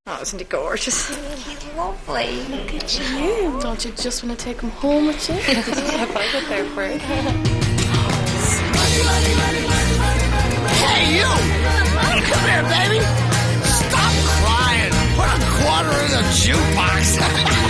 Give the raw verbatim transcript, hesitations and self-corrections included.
Oh, isn't he gorgeous? He's lovely. Look at you. Don't you just want to take him home with you? If I get there first. Hey, you! Come here, baby! Stop crying! Put a quarter in the jukebox!